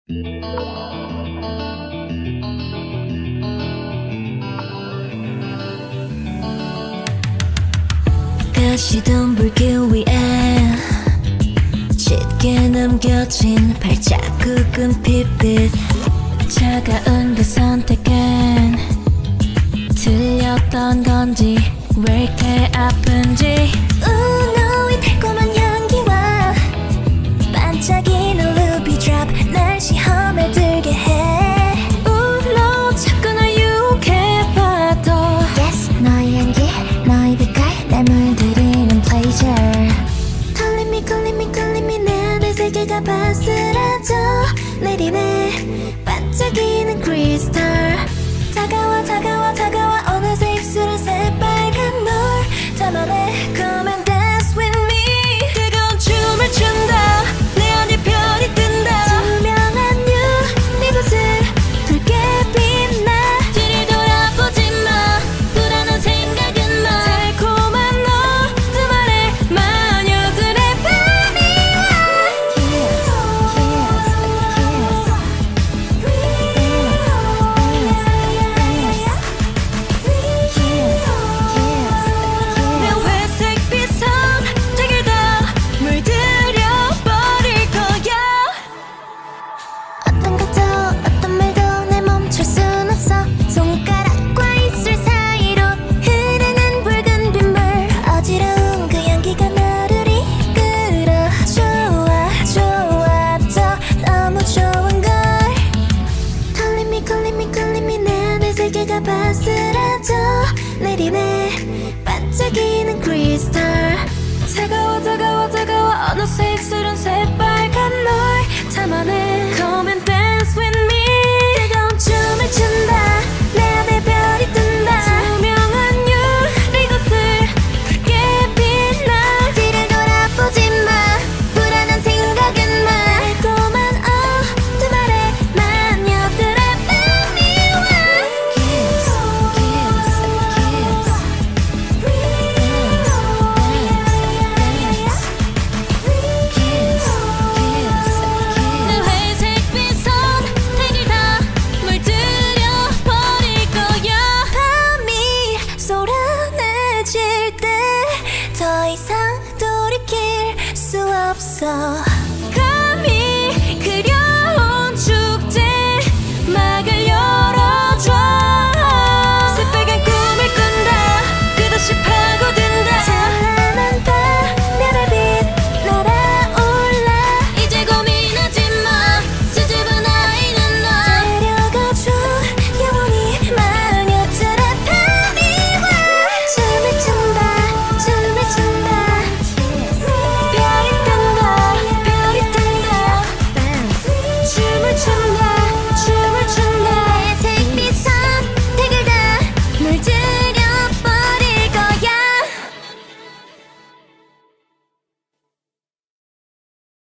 가시던 불길 위에 짙게 남겨진 발자국은 핏빛. 차가운 그 선택은 틀렸던 건지 왜 이렇게 아픈지. 너의 달콤한 향기와 반짝이는 루비 드롭 날 시험에 들게 해. 너 자꾸 날 유혹해봐도 Yes, 너의 향기, 너의 빛깔 날 물들이는 pleasure. Calling me, calling me, calling me 내 안의 세계가 바스라져 내리네 반짝이는 크리스탈. 다가와 다가와 다가와 어느새 입술은 새빨간 널 담아내. Come and dance with me. 뜨거운 춤을 춘다 내 안에 별이 뜬다. 투명한 유 이곳을 붉게 빛나. 뒤를 돌아보지 마 불안한 생각은 마. 달콤한 너 두 마리 마녀들의 밤이야. Kiss, kiss, kiss. 내 회색 빛선 되게 다 물들여버릴 거야. 어떤 것도 어떤 말도 날 멈출 순 없어. 손가락과 입술 사이로 흐르는 붉은 빗물. 어지러운 그 향기가 너를 이끌어. 좋아 좋아 더 너무 좋은 걸. Calling me, calling me, calling me 내 안의 세계가 바스라져 내리네 반짝이는 크리스탈. 다가와 다가와 다가와 어느새 입술은 새빨